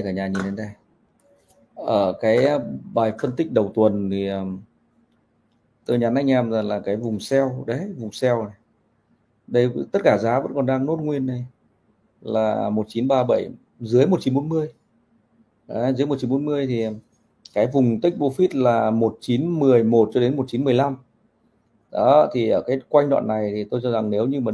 cả nhà nhìn đến đây. Ở cái bài phân tích đầu tuần thì tôi nhắn anh em là cái vùng sell đấy, vùng sell này. Đây tất cả giá vẫn còn đang nốt nguyên này là 1937 dưới 1940. Đấy, dưới 1940 thì cái vùng take profit là 1911 cho đến 1915. Đó thì ở cái quanh đoạn này thì tôi cho rằng nếu như mà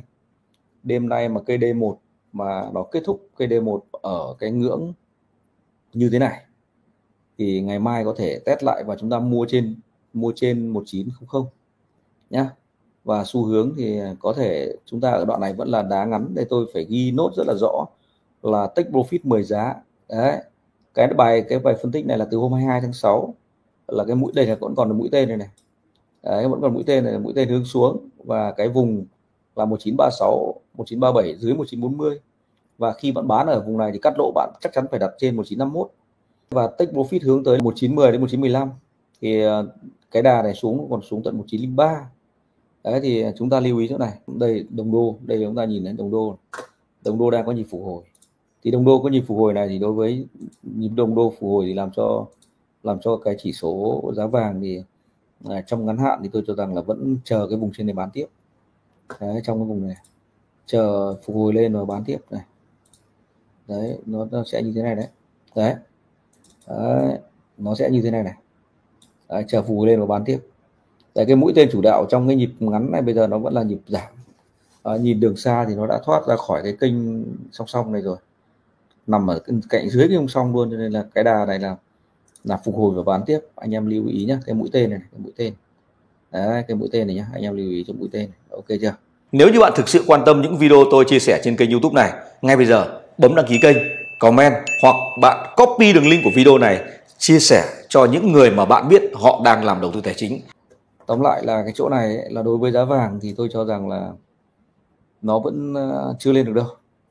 đêm nay mà cây D1 mà nó kết thúc cây D1 ở cái ngưỡng như thế này thì ngày mai có thể test lại và chúng ta mua trên 1900 nhá. Và xu hướng thì có thể chúng ta ở đoạn này vẫn là đá ngắn. Đây tôi phải ghi nốt rất là rõ là take profit 10 giá. Đấy. Cái bài phân tích này là từ hôm 22 tháng 6 là cái mũi, đây là vẫn còn mũi tên này. Đấy, vẫn còn mũi tên này, mũi tên hướng xuống và cái vùng là 1936, 1937 dưới 1940. Và khi bạn bán ở vùng này thì cắt lỗ bạn chắc chắn phải đặt trên 1951 và take profit hướng tới 1910 đến 1915 thì cái đà này còn xuống tận 1903. Đấy thì chúng ta lưu ý chỗ này. Đây đồng đô, đây chúng ta nhìn thấy đồng đô đang có nhịp phục hồi. Thì đồng đô có nhịp phục hồi này thì đối với nhịp đồng đô phục hồi thì làm cho cái chỉ số giá vàng thì trong ngắn hạn thì tôi cho rằng là vẫn chờ cái vùng trên này bán tiếp. Đấy, trong cái vùng này chờ phục hồi lên và bán tiếp này. Đấy, nó sẽ như thế này đấy. Đấy. Đấy, nó sẽ như thế này này. Đấy, chờ phục hồi lên và bán tiếp. Đấy, cái mũi tên chủ đạo trong cái nhịp ngắn này bây giờ nó vẫn là nhịp giảm. Nhìn đường xa thì nó đã thoát ra khỏi cái kênh song song này rồi, nằm ở cạnh dưới cái song song luôn, cho nên là cái đà này là phục hồi và bán tiếp. Anh em lưu ý nhé, cái mũi tên này, cái mũi tên. Đấy, cái mũi tên này nhá, anh em lưu ý cho mũi tên này. Ok chưa? Nếu như bạn thực sự quan tâm những video tôi chia sẻ trên kênh YouTube này, ngay bây giờ bấm đăng ký kênh, comment hoặc bạn copy đường link của video này chia sẻ cho những người mà bạn biết họ đang làm đầu tư tài chính. Tóm lại là cái chỗ này ấy, là đối với giá vàng thì tôi cho rằng là nó vẫn chưa lên được đâu,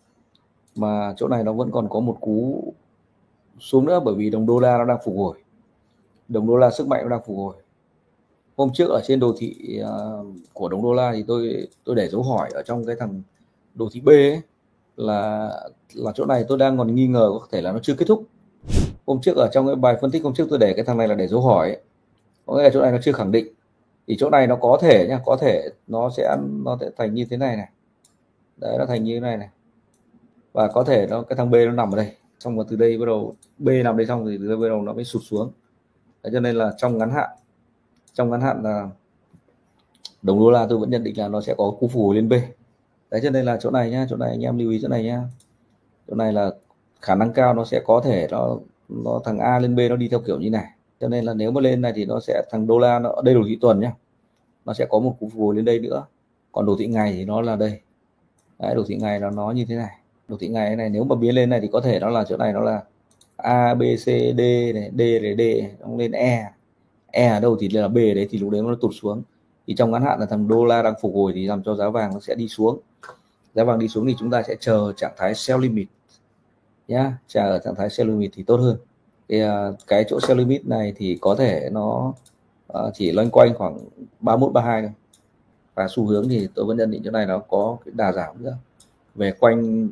mà chỗ này nó vẫn còn có một cú xuống nữa, bởi vì đồng đô la nó đang phục hồi, đồng đô la sức mạnh nó đang phục hồi. Hôm trước ở trên đồ thị của đồng đô la thì tôi để dấu hỏi ở trong cái thằng đồ thị B ấy, là chỗ này tôi đang còn nghi ngờ có thể là nó chưa kết thúc. Hôm trước ở trong cái bài phân tích hôm trước tôi để cái thằng này là để dấu hỏi ấy. Có nghĩa là chỗ này nó chưa khẳng định, thì chỗ này nó có thể nhá, có thể nó sẽ thành như thế này này. Đấy, nó thành như thế này này, và có thể cái thằng B nó nằm ở đây, xong rồi từ đây bắt đầu B nằm đây, xong thì từ đây bắt đầu nó mới sụt xuống. Đấy, cho nên là trong ngắn hạn là đồng đô la tôi vẫn nhận định là nó sẽ có cú phục hồi lên B. Đấy, cho nên là chỗ này nhá, chỗ này anh em lưu ý chỗ này nhá, chỗ này là khả năng cao nó sẽ có thể nó thằng A lên B nó đi theo kiểu như này. Cho nên là nếu mà lên này thì nó sẽ thằng đô la nó đây đồ thị tuần nhá, nó sẽ có một cú phục hồi lên đây nữa. Còn đồ thị ngày thì nó là đây. Đấy, đồ thị ngày nó như thế này. Đồ thị ngày này nếu mà biến lên này thì có thể nó là chỗ này nó là A B C D này, D này, D nó lên E ở đâu thì là B đấy, thì lúc đấy nó tụt xuống. Thì trong ngắn hạn là thằng đô la đang phục hồi thì làm cho giá vàng nó sẽ đi xuống. Giá vàng đi xuống thì chúng ta sẽ chờ trạng thái sell limit nhá, chờ ở trạng thái sell limit thì tốt hơn. Thì cái chỗ sell limit này thì có thể nó chỉ loanh quanh khoảng 31 32 thôi. Và xu hướng thì tôi vẫn nhận định chỗ này nó có cái đà giảm nữa về quanh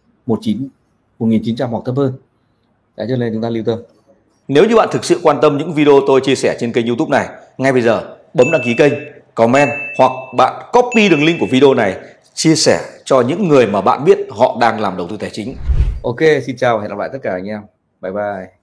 1900 hoặc thấp hơn. Đấy, cho nên chúng ta lưu tâm. Nếu như bạn thực sự quan tâm những video tôi chia sẻ trên kênh YouTube này, ngay bây giờ bấm đăng ký kênh, comment hoặc bạn copy đường link của video này chia sẻ cho những người mà bạn biết họ đang làm đầu tư tài chính. Ok, xin chào, hẹn gặp lại tất cả anh em. Bye bye.